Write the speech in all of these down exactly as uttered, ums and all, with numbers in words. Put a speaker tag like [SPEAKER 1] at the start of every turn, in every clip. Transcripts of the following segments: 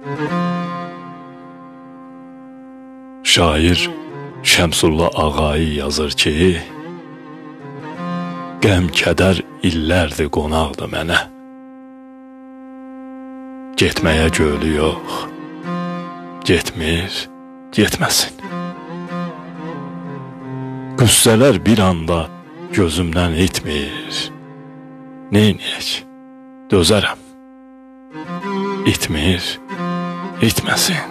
[SPEAKER 1] Şair Şəmsullah Ağayi yazır ki, qəm kədər illərdir qonaqdır mənə. Getməyə gölü yox, getmir, getməsin. Qüssələr bir anda gözümdən itmir. Neyniyək, dözərəm. İtmir, itməsin.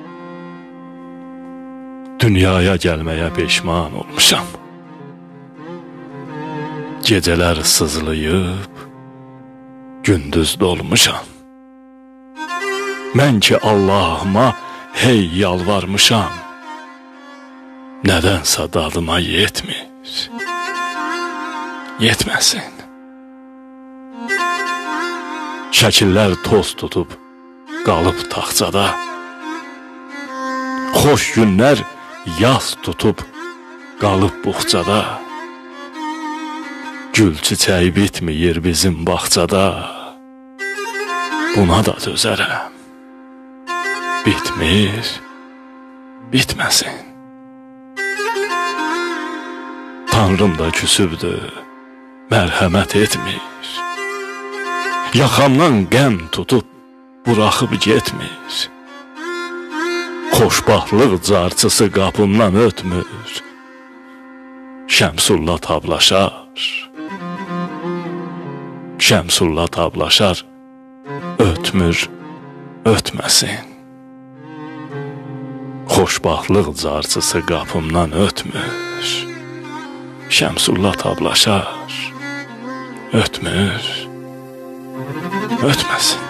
[SPEAKER 1] Dünyaya gəlməyə peşman olmuşam. Gecələr sızlayıb, gündüz dolmuşam. Mən ki Allahıma hey yalvarmışam. Nədənsə dadıma yetmir, yetməsin. Şəkillər toz tutub, qalıb taxçada. Xoş günlər yaz tutub, qalıb buxçada. Gül çiçəyi bitmir bizim bağçada. Buna da dözərəm. Bitmir, bitməsin. Tanrım da küsübdür, mərhəmət etmir. Yaxamdan qəm tutub, buraxıb getmir. Xoşbaxtlıq carçısı qapımdan ötmür. Şəmsullah tablaşar, Şəmsullah tablaşar, ötmür, ötməsin. Xoşbaxtlıq carçısı qapımdan ötmür. Şəmsullah tablaşar, ötmür, ötməsin.